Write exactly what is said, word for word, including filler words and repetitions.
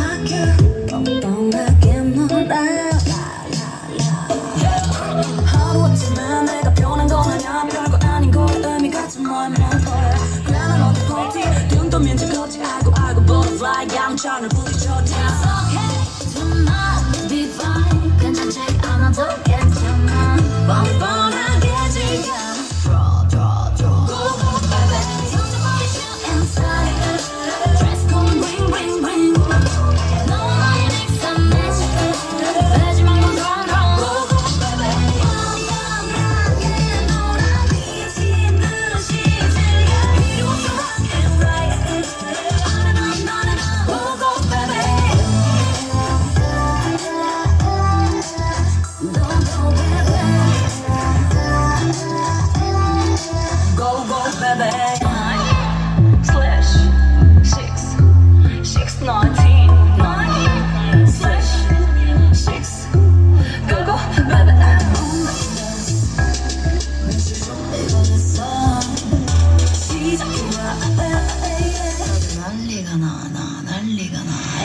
막혀 뻔뻔하게 놀아 하루아침에 내가 변한 건 아냐 별거 아닌 거에 의미가 좀 멀면 거야 괜한 어디 걷지 등 떠면 지 걷지 알고 알고 butterfly 양천을 부딪혔지 It's okay tonight be fine 괜찮지 않아도 괜찮아 뻔뻔하게 즐겨 Draw draw draw Go go baby 상처받기 싫어 inside Dress code bring bring bring 너만이 mix and match 빼지 말고 run run Go go baby 뻔뻔하게 놀아 미친 듯이 즐겨 필요 없어 rock and right On and on on and on Go go baby Don't go baby Go go baby Nine slash six six nineteen nine slash six Go go baby 시작해봐 난리가 나나 난리가 나